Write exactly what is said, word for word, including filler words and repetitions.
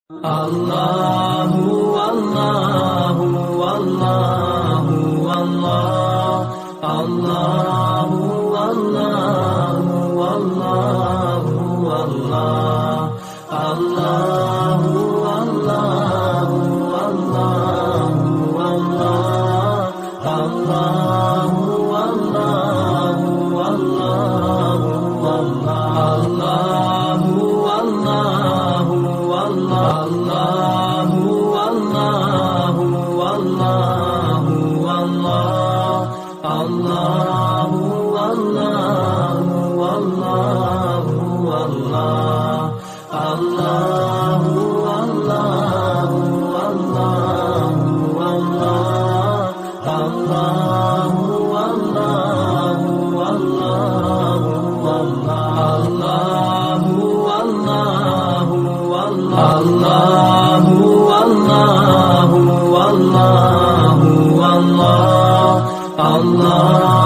الله والله والله والله الله والله والله والله الله والله والله والله الله والله والله والله الله والله والله الله والله والله والله الله والله والله والله الله والله والله والله الله والله والله والله الله والله الله والله والله والله الله